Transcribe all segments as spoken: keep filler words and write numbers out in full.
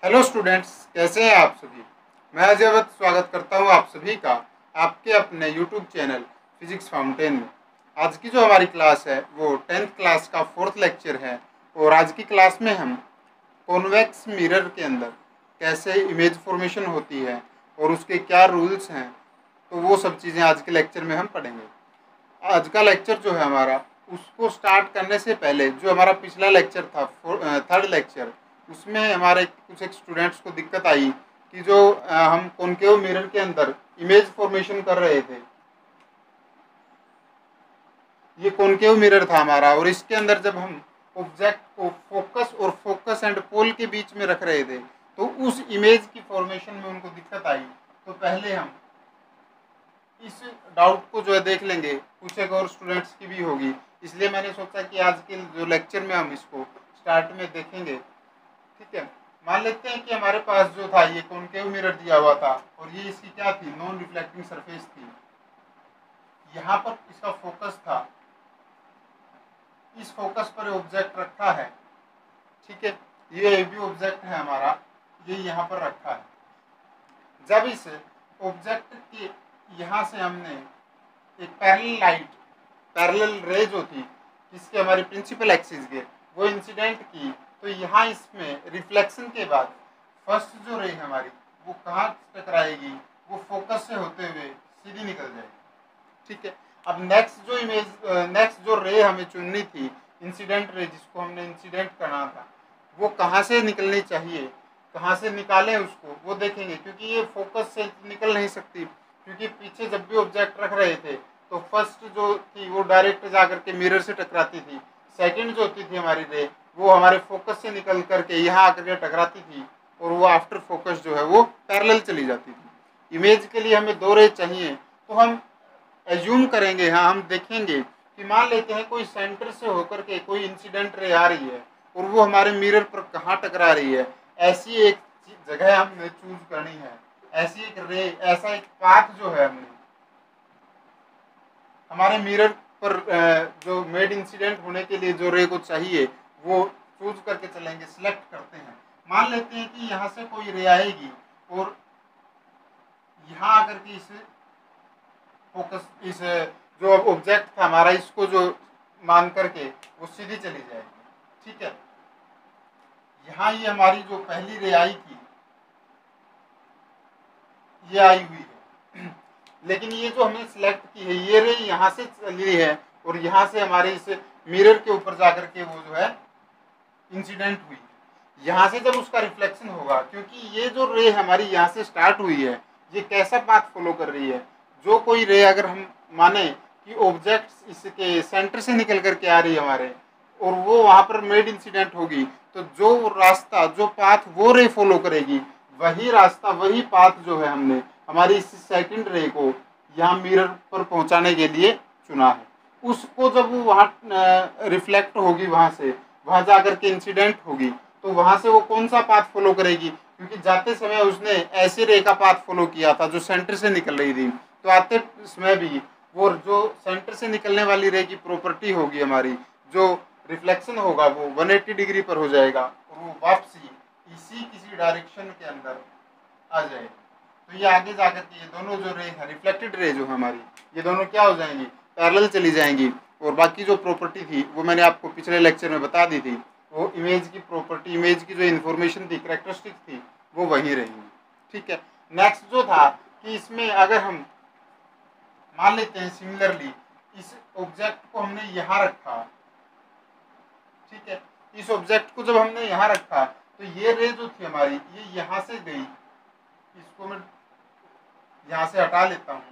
Hello students, कैसे हैं आप सभी। मैं अजय वत्स स्वागत करता हूं आप सभी का आपके अपने यूट्यूब चैनल फिजिक्स फाउंटेन में। आज की जो हमारी क्लास है वो टेंथ क्लास का फोर्थ लेक्चर है और आज की क्लास में हम कॉन्वेक्स मिरर के अंदर कैसे इमेज फॉर्मेशन होती है और उसके क्या रूल्स हैं, तो वो सब चीज़ें आज के लेक्चर में हम पढ़ेंगे। आज का लेक्चर जो है हमारा, उसको स्टार्ट करने से पहले जो हमारा पिछला लेक्चर था थर्ड लेक्चर, उसमें हमारे कुछ एक स्टूडेंट्स को दिक्कत आई कि जो अ, हम कॉनकेव मिरर के अंदर इमेज फॉर्मेशन कर रहे थे। ये कॉनकेव मिरर था हमारा और इसके अंदर जब हम ऑब्जेक्ट को फोकस और फोकस एंड पोल के बीच में रख रहे थे तो उस इमेज की फॉर्मेशन में उनको दिक्कत आई। तो पहले हम इस डाउट को जो है देख लेंगे, कुछ एक और स्टूडेंट्स की भी होगी, इसलिए मैंने सोचा कि आज के जो लेक्चर में हम इसको स्टार्ट में देखेंगे। ठीक है, मान लेते हैं कि हमारे पास जो था ये कॉनकेव मिरर दिया हुआ था और ये इसकी क्या थी, नॉन रिफ्लेक्टिंग सरफेस थी। यहाँ पर इसका फोकस था, इस फोकस पर ऑब्जेक्ट रखा है। ठीक है, ये भी ऑब्जेक्ट है हमारा, ये यहाँ पर रखा है। जब इस ऑब्जेक्ट के यहाँ से हमने एक पैरेलल लाइट, पैरेलल रे जो थी इसके हमारी प्रिंसिपल एक्सिस के, वो इंसिडेंट की, तो यहाँ इसमें रिफ्लेक्शन के बाद फर्स्ट जो रे हमारी वो कहाँ टकराएगी, वो फोकस से होते हुए सीधी निकल जाएगी। ठीक है, अब नेक्स्ट जो इमेज नेक्स्ट जो रे हमें चुननी थी, इंसिडेंट रे जिसको हमने इंसिडेंट करना था, वो कहाँ से निकलनी चाहिए, कहाँ से निकालें उसको वो देखेंगे, क्योंकि ये फोकस से निकल नहीं सकती, क्योंकि पीछे जब भी ऑब्जेक्ट रख रहे थे तो फर्स्ट जो थी वो डायरेक्ट जाकर के मिरर से टकराती थी, सेकंड जो होती थी हमारी रे वो हमारे फोकस से निकल करके यहाँ आकर के टकराती थी और वो आफ्टर फोकस जो है वो पैरेलल चली जाती थी। इमेज के लिए हमें दो रे चाहिए, तो हम एज्यूम करेंगे, हाँ हम देखेंगे कि मान लेते हैं कोई सेंटर से होकर के कोई इंसिडेंट रे आ रही है और वो हमारे मिरर पर कहाँ टकरा रही है, ऐसी एक जगह हमने चूज करनी है, ऐसी एक रे, ऐसा एक पाथ जो है हमने हमारे मिरर पर जो मेड इंसिडेंट होने के लिए जो रे को चाहिए वो चूज करके चलेंगे, सिलेक्ट करते हैं। मान लेते हैं कि यहाँ से कोई रे आएगी और यहाँ आकर के इस फोकस, इस जो ऑब्जेक्ट था हमारा, इसको जो मान करके वो सीधी चली जाएगी। ठीक है, यहाँ ये हमारी जो पहली रे आई थी ये आई हुई है, लेकिन ये जो हमने सिलेक्ट की है ये रे यहाँ से चली है और यहाँ से हमारे इस मिरर के ऊपर जाकर के वो जो है इंसिडेंट हुई। यहाँ से जब उसका रिफ्लेक्शन होगा, क्योंकि ये जो रे हमारी यहाँ से स्टार्ट हुई है ये कैसा पाथ फॉलो कर रही है, जो कोई रे अगर हम माने कि ऑब्जेक्ट इसके सेंटर से निकल करके आ रही है हमारे और वो वहाँ पर मेड इंसिडेंट होगी, तो जो रास्ता, जो पाथ वो रे फॉलो करेगी, वही रास्ता, वही पाथ जो है हमने हमारी इस सेकंड रे को यहाँ मिरर पर पहुँचाने के लिए चुना है। उसको जब वो वहाँ रिफ्लेक्ट होगी, वहाँ से वहाँ जाकर के इंसिडेंट होगी, तो वहाँ से वो कौन सा पाथ फॉलो करेगी, क्योंकि जाते समय उसने ऐसे रे का पाथ फॉलो किया था जो सेंटर से निकल रही थी, तो आते समय भी वो जो सेंटर से निकलने वाली रे की प्रॉपर्टी होगी हमारी, जो रिफ्लेक्शन होगा वो एक सौ अस्सी डिग्री पर हो जाएगा और वो वापसी इसी किसी डायरेक्शन के अंदर आ जाएगी। तो ये आगे जाकर के ये दोनों जो रे है, रिफ्लेक्टेड रे जो हमारी, ये दोनों क्या हो जाएंगी, पैरेलल चली जाएंगी और बाकी जो प्रॉपर्टी थी वो मैंने आपको पिछले लेक्चर में बता दी थी, वो इमेज की प्रॉपर्टी, इमेज की जो इन्फॉर्मेशन थी, कैरेक्टरिस्टिक थी, वो वही रहेंगी। ठीक है, नेक्स्ट जो था कि इसमें अगर हम मान लेते हैं सिमिलरली इस ऑब्जेक्ट को हमने यहाँ रखा, ठीक है, इस ऑब्जेक्ट को जब हमने यहाँ रखा तो ये रे जो थी हमारी ये यहाँ से गई, इसको मैं यहाँ से हटा लेता हूँ।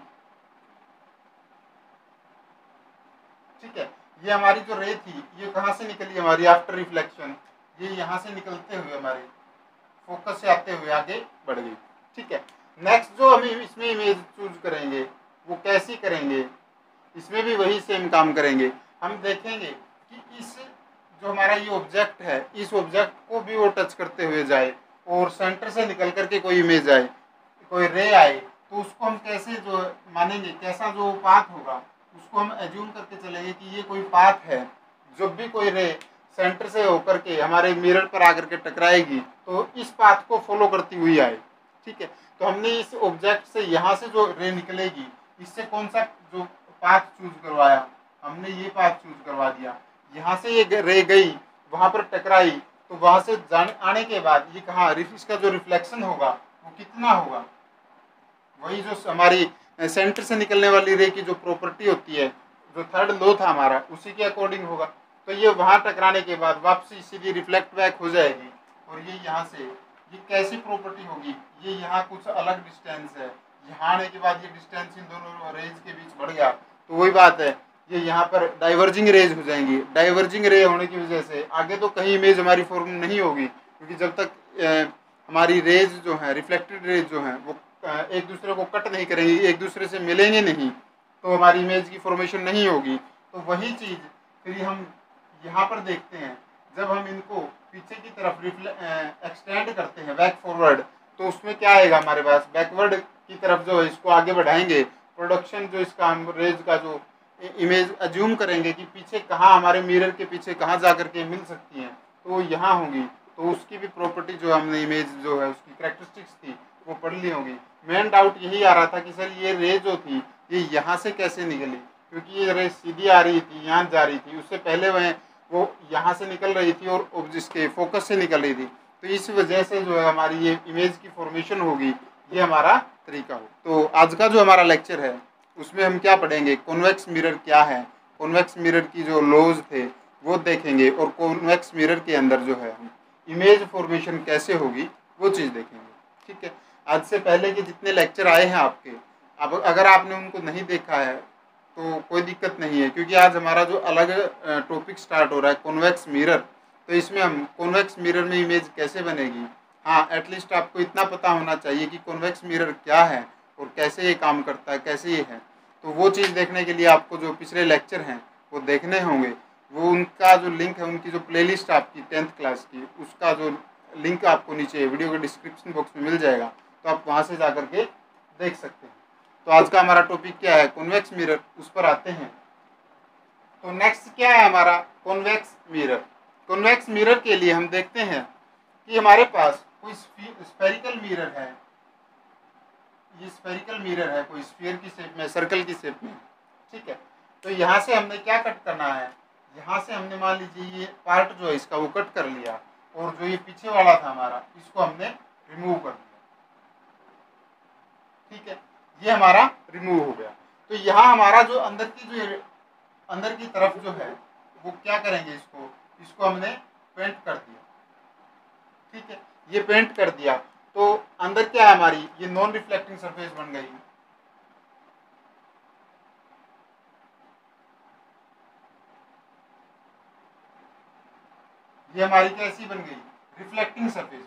ठीक है, ये हमारी जो रे थी ये कहाँ से निकली हमारी आफ्टर रिफ्लेक्शन, ये यहाँ से निकलते हुए हमारे फोकस से आते हुए आगे बढ़ गई। ठीक है, नेक्स्ट जो हम इसमें इमेज चूज करेंगे वो कैसी करेंगे, इसमें भी वही सेम काम करेंगे। हम देखेंगे कि इस जो हमारा ये ऑब्जेक्ट है, इस ऑब्जेक्ट को भी वो टच करते हुए जाए और सेंटर से निकल करके कोई इमेज आए, कोई रे आए, तो उसको हम कैसे जो मानेंगे, कैसा जो पाथ होगा उसको हम एज्यूम करके चलेंगे कि ये कोई पाथ है। जब भी कोई रे सेंटर से होकर के हमारे मिरर पर आकर के टकराएगी तो इस पाथ को फॉलो करती हुई आए। ठीक है, तो हमने इस ऑब्जेक्ट से यहाँ से जो रे निकलेगी इससे कौन सा जो पाथ चूज करवाया, हमने ये पाथ चूज करवा दिया। यहाँ से ये रे गई, वहां पर टकराई, तो वहां से जाने आने के बाद ये कहाँ, इसका जो रिफ्लेक्शन होगा वो कितना होगा, वही जो हमारी सेंटर से निकलने वाली रे की जो प्रॉपर्टी होती है, जो थर्ड लॉ था हमारा, उसी के अकॉर्डिंग होगा। तो ये वहां टकराने के बाद वापसी सीधी रिफ्लेक्ट बैक हो जाएगी और ये यहाँ से ये कैसी प्रॉपर्टी होगी, ये यहाँ कुछ अलग डिस्टेंस है, यहाँ आने के बाद ये डिस्टेंस इन दोनों रेज के बीच बढ़ गया, तो वही बात है, ये यहाँ पर डाइवर्जिंग रेज हो जाएंगी। डाइवर्जिंग रे होने की वजह से आगे तो कहीं इमेज हमारी फॉर्म नहीं होगी, क्योंकि जब तक ए, हमारी रेज जो है, रिफ्लेक्टेड रेज जो है, वो एक दूसरे को कट नहीं करेंगी, एक दूसरे से मिलेंगे नहीं, तो हमारी इमेज की फॉर्मेशन नहीं होगी। तो वही चीज़ फिर हम यहाँ पर देखते हैं, जब हम इनको पीछे की तरफ एक्सटेंड करते हैं बैक फॉरवर्ड, तो उसमें क्या आएगा हमारे पास, बैकवर्ड की तरफ जो है इसको आगे बढ़ाएंगे, प्रोडक्शन जो इसका हम रेज का जो इमेज अज्यूम करेंगे कि पीछे कहाँ, हमारे मिरर के पीछे कहाँ जा करके मिल सकती हैं, तो वो यहाँ होंगी, तो उसकी भी प्रॉपर्टी जो हमने इमेज जो है उसकी करेक्टरिस्टिक्स थी वो पढ़ ली होगी। मेन डाउट यही आ रहा था कि सर ये रे जो थी ये यहाँ से कैसे निकली, क्योंकि ये रे सीधी आ रही थी, यहाँ जा रही थी, उससे पहले वह वो यहाँ से निकल रही थी और जिसके फोकस से निकल रही थी, तो इस वजह से जो है हमारी ये इमेज की फॉर्मेशन होगी, ये हमारा तरीका हो। तो आज का जो हमारा लेक्चर है उसमें हम क्या पढ़ेंगे, कॉन्वेक्स मिरर क्या है, कॉन्वेक्स मिरर की जो लॉज थे वो देखेंगे, और कॉन्वेक्स मिरर के अंदर जो है इमेज फॉर्मेशन कैसे होगी वो चीज़ देखेंगे। ठीक है, आज से पहले के जितने लेक्चर आए हैं आपके, अब अगर आपने उनको नहीं देखा है तो कोई दिक्कत नहीं है, क्योंकि आज हमारा जो अलग टॉपिक स्टार्ट हो रहा है कॉन्वेक्स मिरर, तो इसमें हम कॉन्वेक्स मिरर में इमेज कैसे बनेगी, हाँ एटलीस्ट आपको इतना पता होना चाहिए कि कॉन्वेक्स मिरर क्या है और कैसे ये काम करता है, कैसे ये है। तो वो चीज़ देखने के लिए आपको जो पिछले लेक्चर हैं वो देखने होंगे, वो उनका जो लिंक है, उनकी जो प्लेलिस्ट आपकी टेंथ क्लास की, उसका जो लिंक आपको नीचे वीडियो के डिस्क्रिप्शन बॉक्स में मिल जाएगा, तो आप वहाँ से जा कर के देख सकते हैं। तो आज का हमारा टॉपिक क्या है, कॉन्वेक्स मिरर, उस पर आते हैं। तो नेक्स्ट क्या है हमारा, कॉन्वेक्स मिरर। कॉन्वेक्स मिरर के लिए हम देखते हैं कि हमारे पास कोई स्फेरिकल मिरर है, ये स्फेरिकल मिरर है, कोई स्फीयर की शेप में, सर्कल की शेप में। ठीक है, तो यहाँ से हमने क्या कट करना है, यहाँ से हमने मान लीजिए ये पार्ट जो है इसका वो कट कर लिया, और जो ये पीछे वाला था हमारा इसको हमने रिमूव कर दिया। ठीक है, ये हमारा रिमूव हो गया। तो यहाँ हमारा जो अंदर की जो अंदर की तरफ जो है वो क्या करेंगे, इसको इसको हमने पेंट कर दिया। ठीक है, ये पेंट कर दिया, तो अंदर क्या है हमारी, ये नॉन रिफ्लेक्टिंग सरफेस बन गई। ये हमारी कैसी बन गई, रिफ्लेक्टिंग सरफेस।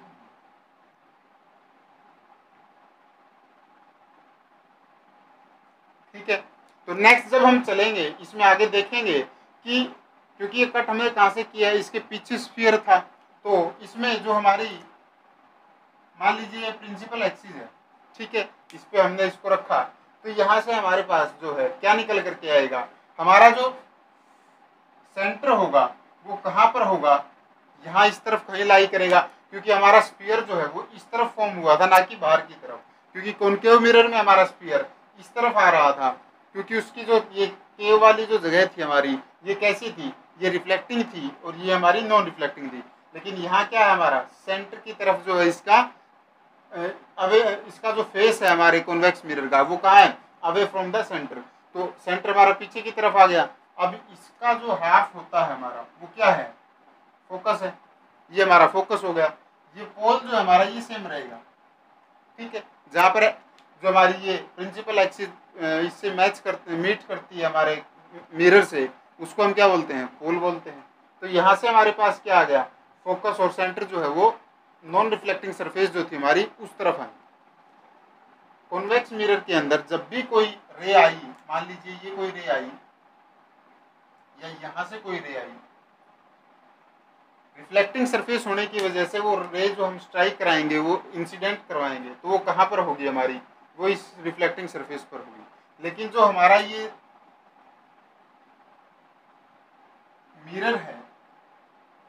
ठीक है, तो नेक्स्ट जब हम चलेंगे इसमें आगे देखेंगे कि क्योंकि ये कट हमने कहाँ से किया है, इसके पीछे स्फीयर था, तो इसमें जो हमारी मान लीजिए ये प्रिंसिपल एक्सिस है। ठीक है, इस पे हमने इसको रखा, तो यहाँ से हमारे पास जो है क्या निकल करके आएगा, हमारा जो सेंटर होगा वो कहाँ पर होगा, यहाँ इस तरफ कहीं लाई करेगा, क्योंकि हमारा स्फीयर जो है वो इस तरफ फॉर्म हुआ था, ना कि बाहर की तरफ, क्योंकि कॉनकेव मिरर में हमारा स्फीयर इस तरफ आ रहा था, क्योंकि उसकी जो ये केव वाली जो जगह थी हमारी, ये कैसी थी, ये रिफ्लेक्टिंग थी और ये हमारी नॉन रिफ्लेक्टिंग थी। लेकिन यहाँ क्या है, हमारा सेंटर की तरफ जो है इसका अवे, इसका जो फेस है हमारे कॉन्वेक्स मिरर का वो कहाँ है, अवे फ्रॉम द सेंटर। तो सेंटर हमारा पीछे की तरफ आ गया। अब इसका जो हाफ होता है हमारा वो क्या है, फोकस है, ये हमारा फोकस हो गया। ये पोल जो है हमारा ये सेम रहेगा। ठीक है, जहाँ पर जो हमारी ये प्रिंसिपल एक्सिस इससे मैच करते मीट करती है हमारे मिरर से, उसको हम क्या बोलते हैं, पोल बोलते हैं। तो यहाँ से हमारे पास क्या आ गया, फोकस और सेंटर जो है वो नॉन रिफ्लेक्टिंग सरफेस जो थी हमारी उस तरफ आई। कॉन्वेक्स मिरर के अंदर जब भी कोई रे आई, मान लीजिए ये कोई रे आई या यहाँ से कोई रे आई, रिफ्लेक्टिंग सरफेस होने की वजह से वो रे जो हम स्ट्राइक कराएंगे, वो इंसिडेंट करवाएंगे, तो वो कहाँ पर होगी हमारी, वो इस रिफ्लेक्टिंग सरफेस पर होगी। लेकिन जो हमारा ये मिरर है,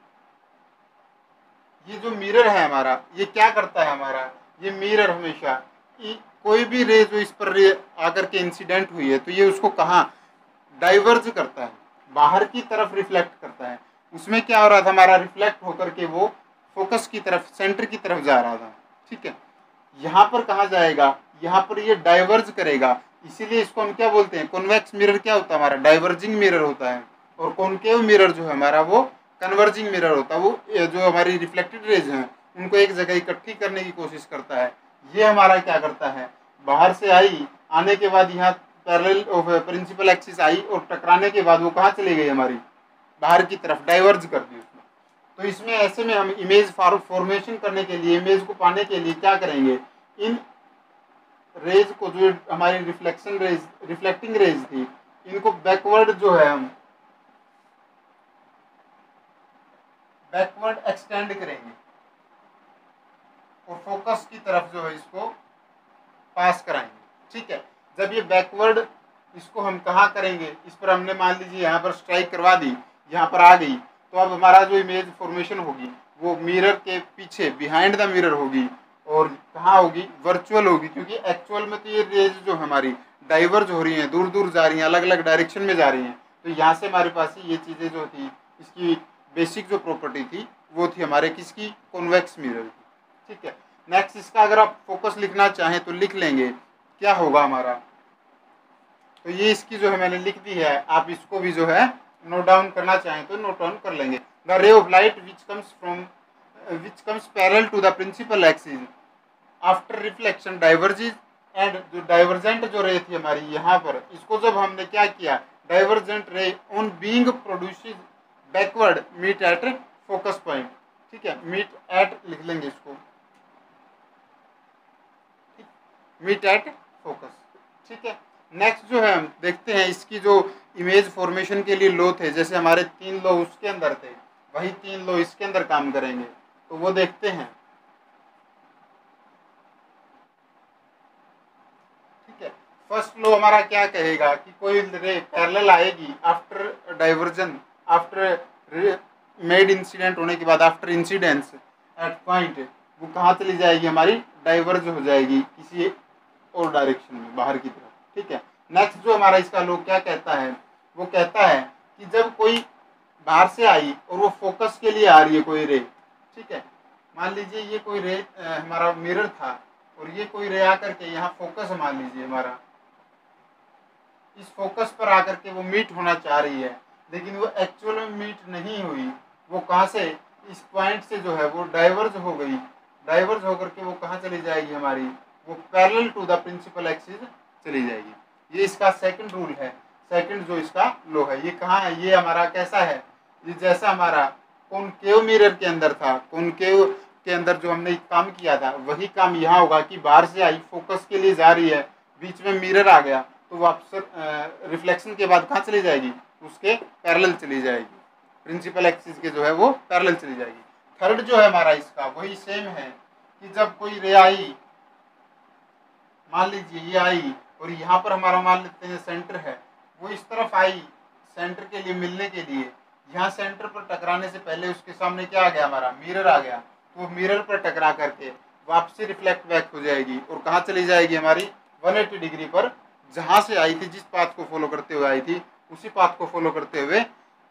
जो मिरर है हमारा, ये क्या करता है हमारा, ये मिरर हमेशा कोई भी रे जो इस पर रे आकर के इंसिडेंट हुई है तो ये उसको कहाँ डाइवर्ज करता है, बाहर की तरफ रिफ्लेक्ट करता है। उसमें क्या हो रहा था हमारा, रिफ्लेक्ट होकर के वो फोकस की तरफ, सेंटर की तरफ जा रहा था। ठीक है, यहाँ पर कहाँ जाएगा, यहाँ पर ये डाइवर्ज करेगा, इसीलिए इसको हम क्या बोलते हैं, कॉन्वेक्स मिरर क्या होता है हमारा, डाइवर्जिंग मिरर होता है। और कॉनकेव मिरर जो है हमारा वो कन्वर्जिंग मिरर होता है, वो जो हमारी रिफ्लेक्टेड रेज हैं उनको एक जगह इकट्ठी करने की कोशिश करता है। ये हमारा क्या करता है, बाहर से आई, आने के बाद यहाँ पैरेलल ऑफ प्रिंसिपल एक्सिस आई और टकराने के बाद वो कहाँ चली गई हमारी, बाहर की तरफ, डाइवर्ज कर दी उसमें। तो इसमें ऐसे में हम इमेज फॉर्मेशन करने के लिए, इमेज को पाने के लिए क्या करेंगे, इन रेज को, जो हमारी रिफ्लेक्शन रेज, रिफ्लेक्टिंग रेज थी, इनको बैकवर्ड जो है हम बैकवर्ड एक्सटेंड करेंगे और फोकस की तरफ जो है इसको पास कराएंगे। ठीक है, जब ये बैकवर्ड, इसको हम कहाँ करेंगे, इस पर हमने मान लीजिए यहाँ पर स्ट्राइक करवा दी, यहाँ पर आ गई, तो अब हमारा जो इमेज फॉर्मेशन होगी वो मिरर के पीछे, बिहाइंड द मिरर होगी, और कहाँ होगी, वर्चुअल होगी, क्योंकि एक्चुअल में तो ये रेज जो हमारी डाइवर्ज हो रही हैं, दूर दूर जा रही हैं, अलग अलग डायरेक्शन में जा रही हैं। तो यहाँ से हमारे पास ये चीज़ें जो थी, इसकी बेसिक जो प्रॉपर्टी थी वो थी हमारे किसकी, कॉन्वेक्स मिरर की। ठीक है, नेक्स्ट इसका अगर आप फोकस लिखना चाहें तो लिख लेंगे, क्या होगा हमारा, तो ये इसकी जो है मैंने लिख दी है, आप इसको भी जो है नोट डाउन करना चाहें तो नोट डाउन कर लेंगे। The ray of light which comes from which comes parallel to the principal axis after reflection diverges, and जो डाइवर्जेंट जो रे थी हमारी यहाँ पर, इसको जब हमने क्या किया, divergent ray on being produced backward meet at focus point. ठीक है, मीट एट लिख लेंगे इसको, मीट एट फोकस। ठीक है, नेक्स्ट जो है हम देखते हैं इसकी जो इमेज फॉर्मेशन के लिए लो थे, जैसे हमारे तीन लो उसके अंदर थे, वही तीन लो इसके अंदर काम करेंगे, तो वो देखते हैं। ठीक है, फर्स्ट लो हमारा क्या कहेगा कि कोई रे पैरेलल आएगी after divergence, after made incident होने के बाद, आफ्टर इंसिडेंस एट पॉइंट, वो कहाँ चली जाएगी हमारी, डाइवर्ज हो जाएगी किसी और डायरेक्शन में, बाहर की तरफ। ठीक है, नेक्स्ट जो हमारा इसका लोग क्या कहता है, वो कहता है कि जब कोई बाहर से आई और वो फोकस के लिए आ रही है कोई रे, ठीक है, मान लीजिए ये कोई रे हमारा मिरर था और ये कोई रे आकर के यहाँ फोकस, मान लीजिए हमारा इस फोकस पर आकर के वो मीट होना चाह रही है, लेकिन वो एक्चुअल में मीट नहीं हुई, वो कहाँ से, इस पॉइंट से जो है वो डाइवर्ज हो गई, डाइवर्ज होकर के वो कहाँ चली जाएगी हमारी, वो parallel to the principal axis चली जाएगी। ये इसका सेकंड रूल है, सेकंड जो इसका लो है। ये कहाँ है, ये हमारा कैसा है, ये जैसा हमारा कॉनकेव मिरर के अंदर था, कॉनकेव के अंदर जो हमने काम किया था वही काम यहाँ होगा कि बाहर से आई, फोकस के लिए जा रही है, बीच में मिरर आ गया तो वापस रिफ्लेक्शन के बाद कहाँ चली जाएगी, उसके पैरेलल चली जाएगी, प्रिंसिपल एक्सिस के जो है वो पैरेलल चली जाएगी। थर्ड जो है हमारा इसका वही सेम है कि जब कोई रे आई, मान लीजिए ये आई और यहाँ पर हमारा मान लेते हैं सेंटर है, वो इस तरफ आई सेंटर के लिए मिलने के लिए, यहाँ सेंटर पर टकराने से पहले उसके सामने क्या आ गया हमारा, मिरर आ गया, तो वो मिरर पर टकरा करके वापसी रिफ्लेक्ट बैक हो जाएगी और कहाँ चली जाएगी हमारी, एक सौ अस्सी डिग्री पर, जहाँ से आई थी, जिस पाथ को फॉलो करते हुए आई थी उसी पाथ को फॉलो करते हुए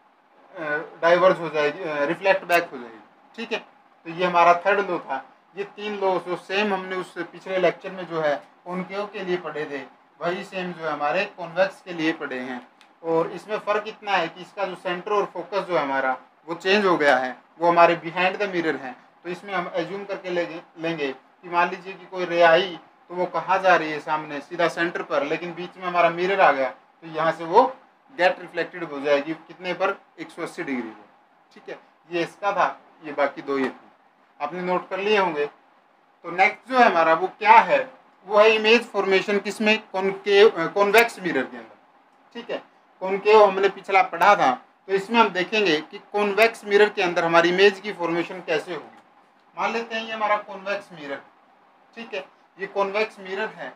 डाइवर्ज हो जाएगी, रिफ्लेक्ट बैक हो जाएगी। ठीक है, तो ये हमारा थर्ड लो था। ये तीन लो जो सेम हमने उस पिछले लेक्चर में जो है कॉनकेव के लिए पढ़े थे, वही सेम जो है हमारे कॉन्वेक्स के लिए पढ़े हैं। और इसमें फ़र्क इतना है कि इसका जो सेंटर और फोकस जो है हमारा वो चेंज हो गया है, वो हमारे बिहाइंड द मिरर हैं। तो इसमें हम एज्यूम करके लेंगे लेंगे कि मान लीजिए कि कोई रे आई तो वो कहाँ जा रही है, सामने सीधा सेंटर पर, लेकिन बीच में हमारा मिरर आ गया तो यहाँ से वो गेट रिफ्लेक्टेड हो जाएगी कितने पर, एक सौ अस्सी डिग्री पर। ठीक है, ये इसका था, ये बाकी दो ये थे, आपने नोट कर लिए होंगे। तो नेक्स्ट जो है हमारा वो क्या है, वो है इमेज फॉर्मेशन किसमें, कॉनकेव कॉन्वेक्स मिरर के अंदर। ठीक है, कॉनकेव हमने पिछला पढ़ा था, तो इसमें हम देखेंगे कि कॉन्वेक्स मिरर के अंदर हमारी इमेज की फॉर्मेशन कैसे होगी। मान लेते हैं ये हमारा कॉन्वेक्स मिरर, ठीक है, ये कॉन्वेक्स मिरर है,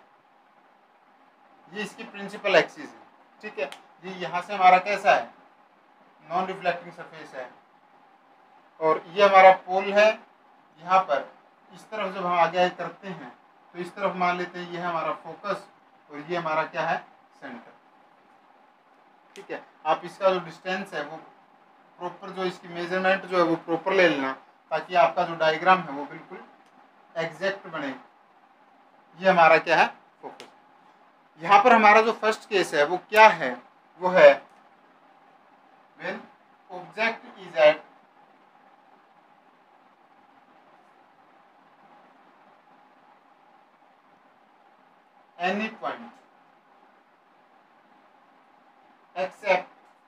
ये इसकी प्रिंसिपल एक्सिस है। ठीक है, ये यहाँ से हमारा कैसा है, नॉन रिफ्लेक्टिंग सरफेस है, और ये हमारा पोल है यहाँ पर इस तरफ जब हम आगे आगे करते हैं तो इस तरफ मान लेते हैं ये है हमारा फोकस और ये हमारा क्या है, सेंटर। ठीक है, आप इसका जो डिस्टेंस है वो प्रॉपर, जो इसकी मेजरमेंट जो है वो प्रॉपर ले लेना, ताकि आपका जो डायग्राम है वो बिल्कुल एग्जैक्ट बने। ये हमारा क्या है, फोकस। यहाँ पर हमारा जो फर्स्ट केस है वो क्या है, वो है when object is at any point except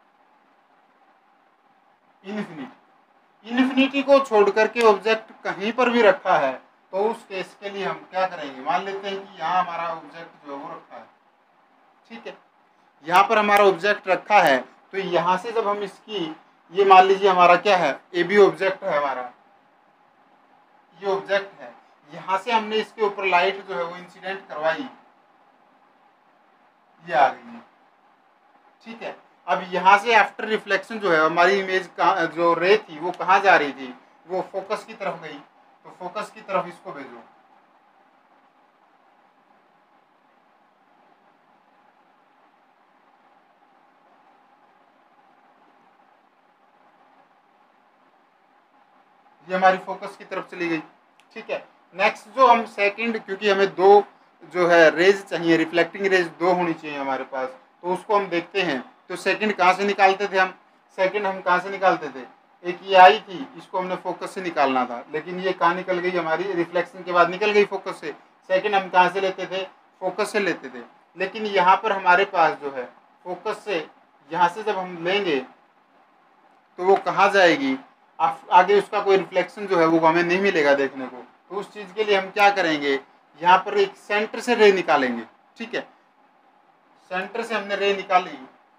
infinity. Infinity को छोड़ करके ऑब्जेक्ट कहीं पर भी रखा है तो उस केस के लिए हम क्या करेंगे, मान लेते हैं कि यहाँ हमारा ऑब्जेक्ट जो है वो रखा है। ठीक है, यहाँ पर हमारा ऑब्जेक्ट रखा है, तो यहाँ से जब हम इसकी, ये मान लीजिए हमारा क्या है, ए बी ऑब्जेक्ट है हमारा, ये ऑब्जेक्ट है, यहाँ से हमने इसके ऊपर लाइट जो है वो इंसिडेंट करवाई, ये आ गई है। ठीक है, अब यहाँ से आफ्टर रिफ्लेक्शन जो है हमारी इमेज का जो रे थी वो कहाँ जा रही थी, वो फोकस की तरफ गई, तो फोकस की तरफ इसको भेजो। ये हमारी फोकस की तरफ चली गई। ठीक है, नेक्स्ट जो हम सेकंड, क्योंकि हमें दो जो है रेज चाहिए, रिफ्लेक्टिंग रेज दो होनी चाहिए हमारे पास, तो उसको हम देखते हैं। तो सेकंड कहाँ से निकालते थे हम, सेकंड हम कहाँ से निकालते थे, एक ये आई थी, इसको हमने फोकस से निकालना था, लेकिन ये कहाँ निकल गई हमारी, रिफ्लेक्शन के बाद निकल गई फोकस से। सेकंड हम कहाँ से लेते थे, फोकस से लेते थे, लेकिन यहाँ पर हमारे पास जो है फोकस से, यहाँ से जब हम लेंगे तो वो कहाँ जाएगी, आगे उसका कोई रिफ्लेक्शन जो है वो हमें नहीं मिलेगा देखने को। तो उस चीज़ के लिए हम क्या करेंगे, यहाँ पर एक सेंटर से रे निकालेंगे। ठीक है, सेंटर से हमने रे निकाली,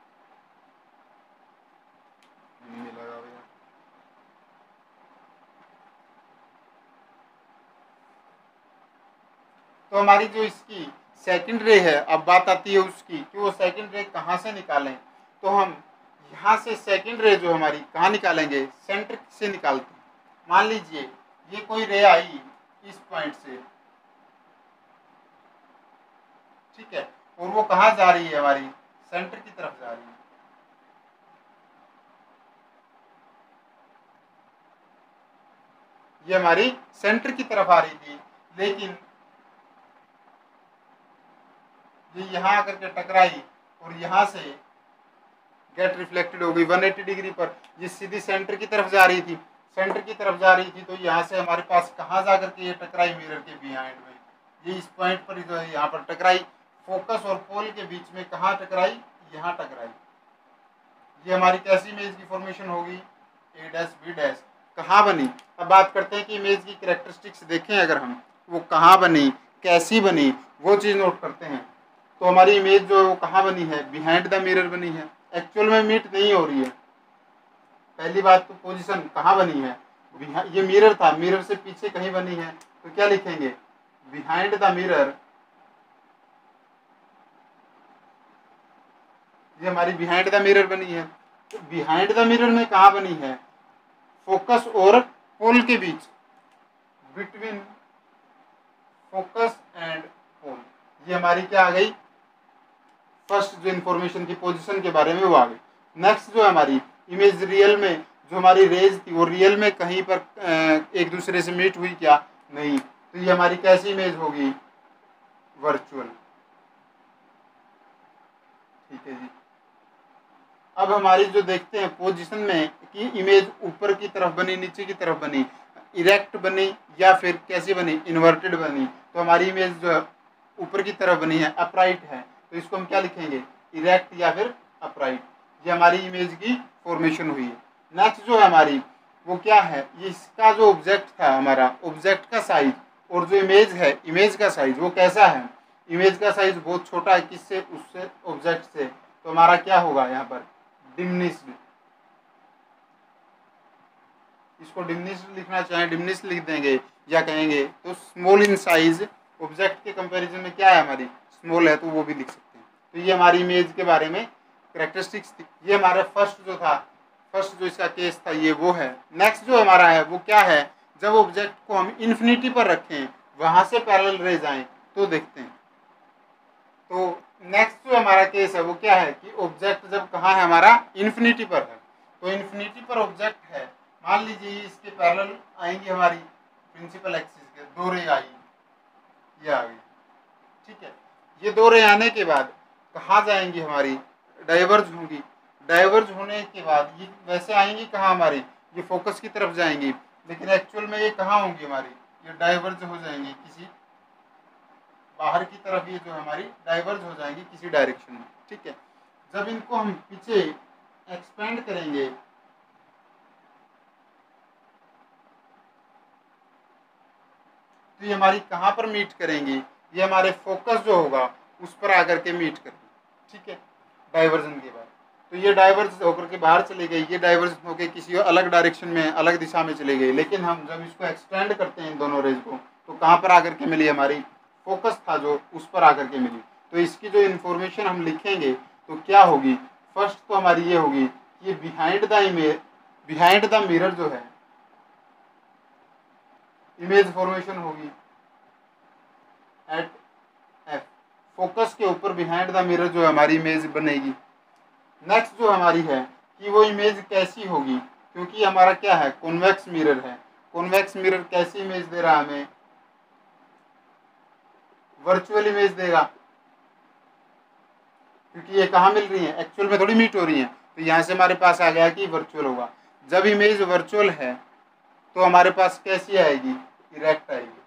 तो हमारी जो इसकी सेकंड रे है, अब बात आती है उसकी कि वो सेकंड रे कहाँ से निकालें। तो हम यहाँ से सेकंड रे जो हमारी कहाँ निकालेंगे, सेंटर से निकालते हैं। मान लीजिए ये कोई रे आई इस पॉइंट से, ठीक है, और वो कहाँ जा रही है, हमारी सेंटर की तरफ जा रही है। ये हमारी सेंटर की तरफ आ रही थी, लेकिन ये यहाँ आकर के टकराई और यहाँ से गेट रिफ्लेक्टेड हो गई एक सौ अस्सी डिग्री पर। ये सीधी सेंटर की तरफ जा रही थी, सेंटर की तरफ जा रही थी, तो यहाँ से हमारे पास कहाँ जा करके ये टकराई, मिरर के बिहाइंड में, ये इस पॉइंट पर जो है यहाँ पर टकराई। फोकस और पोल के बीच में कहाँ टकराई, यहाँ टकराई। ये हमारी कैसी इमेज की फॉर्मेशन होगी, ए डैश बी डैश। कहाँ बनी, अब बात करते हैं कि इमेज की कैरेक्टरिस्टिक्स देखें अगर हम, वो कहाँ बनी, कैसी बनी, वो चीज़ नोट करते हैं। तो हमारी इमेज जो है वो कहाँ बनी है, बिहाइंड द मिरर बनी है, एक्चुअल में मीट नहीं हो रही है। पहली बात तो पोजीशन कहाँ बनी है, ये मिरर था, मिरर से पीछे कहीं बनी है, तो क्या लिखेंगे, बिहाइंड द मिरर। ये हमारी बिहाइंड द मिरर बनी है। तो बिहाइंड द मिरर में कहाँ बनी है, फोकस और पोल के बीच, बिटवीन फोकस एंड पोल। ये हमारी क्या आ गई, फर्स्ट जो इंफॉर्मेशन की पोजीशन के बारे में वो आ गई। नेक्स्ट जो हमारी इमेज रियल में, जो हमारी रेज थी वो रियल में कहीं पर एक दूसरे से मीट हुई क्या, नहीं, तो ये हमारी कैसी इमेज होगी, वर्चुअल। ठीक है जी, अब हमारी जो देखते हैं पोजीशन में कि इमेज ऊपर की तरफ बनी, नीचे की तरफ बनी, इरेक्ट बनी या फिर कैसी बनी, इन्वर्टेड बनी। तो हमारी इमेज जो है ऊपर की तरफ बनी है, अपराइट है, तो इसको हम क्या लिखेंगे, इरेक्ट या फिर अपराइट। ये हमारी इमेज की फॉर्मेशन हुई है। नेक्स्ट जो है हमारी वो क्या है, ये इसका जो ऑब्जेक्ट था हमारा, ऑब्जेक्ट का साइज और जो इमेज है, इमेज का साइज वो कैसा है, इमेज का साइज बहुत छोटा है, किससे, उससे, ऑब्जेक्ट से। तो हमारा क्या होगा यहाँ पर, डिमिनिश्ड। इसको डिमिनिश्ड लिखना चाहें डिमिनिश्ड लिख देंगे, या कहेंगे तो स्मॉल इन साइज, ऑब्जेक्ट के कंपैरिजन में क्या है हमारी, स्मॉल है, तो वो भी लिख सकते हैं। तो ये हमारी इमेज के बारे में कैरेक्टरिस्टिक्स थी। ये हमारा फर्स्ट जो था, फर्स्ट जो इसका केस था ये वो है। नेक्स्ट जो हमारा है वो क्या है, जब ऑब्जेक्ट को हम इन्फिनिटी पर रखें, वहां से पैरेलल रेज आए, तो देखते हैं। तो नेक्स्ट जो हमारा केस है वो क्या है कि ऑब्जेक्ट जब कहाँ है हमारा, इन्फिनिटी पर है। तो इन्फिनिटी पर ऑब्जेक्ट है, मान लीजिए इसके पैरेलल आएंगी हमारी प्रिंसिपल एक्सिस के दो रे आई, ये आ गई, ठीक है। ये दो रे आने के बाद कहाँ जाएंगी हमारी, डाइवर्ज होंगी। डाइवर्ज होने के बाद ये वैसे आएंगी कहाँ हमारी, ये फोकस की तरफ जाएंगी, लेकिन एक्चुअल में ये कहाँ होंगी हमारी, ये डाइवर्ज हो जाएंगी किसी बाहर की तरफ, ये जो हमारी डाइवर्ज हो जाएंगी किसी डायरेक्शन में, ठीक है। जब इनको हम पीछे एक्सपेंड करेंगे तो ये हमारी कहाँ पर मीट करेंगी, ये हमारे फोकस जो होगा उस पर आकर के मीट करेंगे, ठीक है, डाइवर्जन के बाद। तो ये डाइवर्ज होकर के बाहर चली गई, ये डाइवर्ज होकर किसी अलग डायरेक्शन में, अलग दिशा में चली गई। लेकिन हम जब इसको एक्सटेंड करते हैं इन दोनों रेज को, तो कहाँ पर आकर के मिली, हमारी फोकस था जो उस पर आकर के मिली। तो इसकी जो इन्फॉर्मेशन हम लिखेंगे तो क्या होगी, फर्स्ट तो हमारी ये होगी कि behind the image, behind the mirror जो है इमेज फॉर्मेशन होगी एट एफ, फोकस के ऊपर बिहाइंड द मिरर जो हमारी इमेज बनेगी। नेक्स्ट जो हमारी है कि वो इमेज कैसी होगी, क्योंकि हमारा क्या है, कॉन्वेक्स मिरर है। कॉन्वेक्स मिरर कैसी इमेज दे रहा है हमें, वर्चुअल इमेज देगा, क्योंकि ये कहाँ मिल रही है, एक्चुअल में थोड़ी मीट हो रही है। तो यहाँ से हमारे पास आ गया कि वर्चुअल होगा। जब इमेज वर्चुअल है तो हमारे पास कैसी आएगी, इरेक्ट आएगी,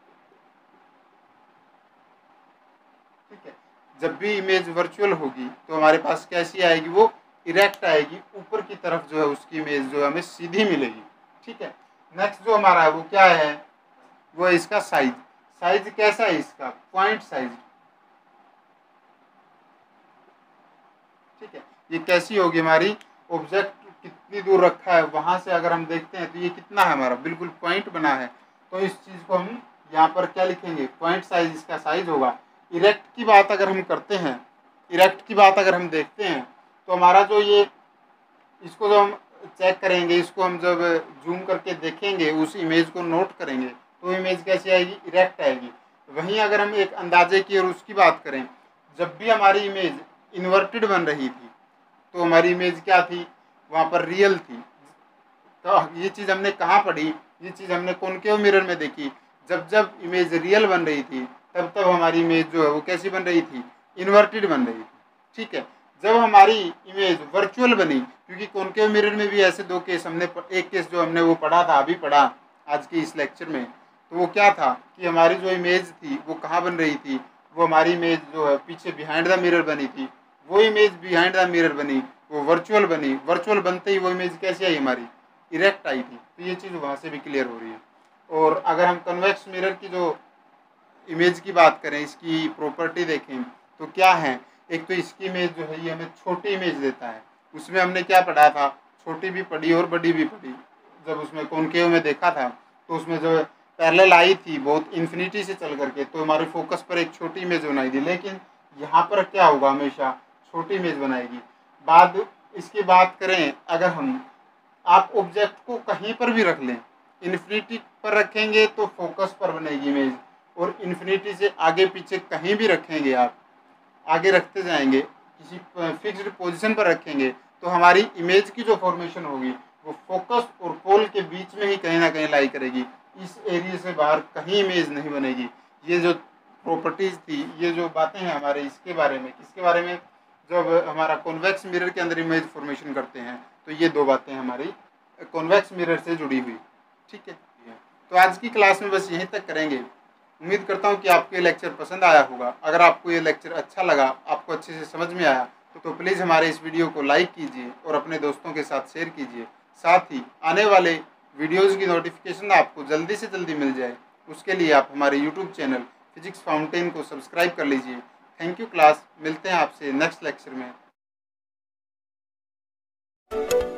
ठीक है। जब भी इमेज वर्चुअल होगी तो हमारे पास कैसी आएगी, वो इरेक्ट आएगी, ऊपर की तरफ जो है उसकी इमेज जो है हमें सीधी मिलेगी, ठीक है। नेक्स्ट जो हमारा है वो क्या है, वो है इसका साइज। साइज कैसा है इसका, पॉइंट साइज, ठीक है। ये कैसी होगी हमारी, ऑब्जेक्ट कितनी दूर रखा है वहां से अगर हम देखते हैं तो ये कितना है हमारा, बिल्कुल पॉइंट बना है। तो इस चीज को हम यहाँ पर क्या लिखेंगे, पॉइंट साइज इसका साइज होगा। इरेक्ट की बात अगर हम करते हैं, इरेक्ट की बात अगर हम देखते हैं तो हमारा जो ये, इसको जो हम चेक करेंगे, इसको हम जब जूम करके देखेंगे, उस इमेज को नोट करेंगे तो इमेज कैसी आएगी, इरेक्ट आएगी। वहीं अगर हम एक अंदाजे की और उसकी बात करें, जब भी हमारी इमेज इन्वर्टेड बन रही थी तो हमारी इमेज क्या थी, वहाँ पर रियल थी। तो ये चीज़ हमने कहाँ पढ़ी, ये चीज़ हमने कॉनकेव मिरर में देखी। जब जब इमेज रियल बन रही थी तब तब हमारी इमेज जो है वो कैसी बन रही थी, इन्वर्टेड बन रही थी, ठीक है। जब हमारी इमेज वर्चुअल बनी, क्योंकि कॉनकेव मिरर में भी ऐसे दो केस हमने, एक केस जो हमने वो पढ़ा था, अभी पढ़ा आज के इस लेक्चर में, तो वो क्या था कि हमारी जो इमेज थी वो कहाँ बन रही थी, वो हमारी इमेज जो है पीछे बिहाइंड द मिरर बनी थी। वो इमेज बिहाइंड द मिरर बनी, वो वर्चुअल बनी, वर्चुअल बनते ही वो इमेज कैसी आई हमारी, इरेक्ट आई थी। तो ये चीज़ वहाँ से भी क्लियर हो रही है। और अगर हम कन्वेक्स मिरर की जो इमेज की बात करें, इसकी प्रॉपर्टी देखें तो क्या है, एक तो इसकी इमेज जो है ये हमें छोटी इमेज देता है। उसमें हमने क्या पढ़ा था, छोटी भी पढ़ी और बड़ी भी पढ़ी। जब उसमें कॉनकेव में देखा था तो उसमें जो पैरेलल आई थी बहुत इन्फिनिटी से चल करके, तो हमारे फोकस पर एक छोटी इमेज बनाई थी। लेकिन यहाँ पर क्या होगा, हमेशा छोटी इमेज बनाएगी। बाद इसकी बात करें अगर हम, आप ऑब्जेक्ट को कहीं पर भी रख लें, इन्फिनिटी पर रखेंगे तो फोकस पर बनेगी इमेज, और इन्फिनिटी से आगे पीछे कहीं भी रखेंगे, आप आगे रखते जाएंगे, किसी फिक्स्ड पोजीशन पर रखेंगे तो हमारी इमेज की जो फॉर्मेशन होगी वो फोकस और पोल के बीच में ही कहीं ना कहीं लाई करेगी। इस एरिया से बाहर कहीं इमेज नहीं बनेगी। ये जो प्रॉपर्टीज थी, ये जो बातें हैं हमारे, इसके बारे में, किसके बारे में, जब हमारा कॉन्वेक्स मिरर के अंदर इमेज फॉर्मेशन करते हैं तो ये दो बातें हमारी कॉन्वेक्स मिरर से जुड़ी हुई, ठीक है। तो आज की क्लास में बस यहीं तक करेंगे। उम्मीद करता हूँ कि आपको ये लेक्चर पसंद आया होगा। अगर आपको ये लेक्चर अच्छा लगा, आपको अच्छे से समझ में आया तो, तो प्लीज़ हमारे इस वीडियो को लाइक कीजिए और अपने दोस्तों के साथ शेयर कीजिए। साथ ही आने वाले वीडियोज़ की नोटिफिकेशन आपको जल्दी से जल्दी मिल जाए, उसके लिए आप हमारे यूट्यूब चैनल फिजिक्स फाउंटेन को सब्सक्राइब कर लीजिए। थैंक यू क्लास, मिलते हैं आपसे नेक्स्ट लेक्चर में।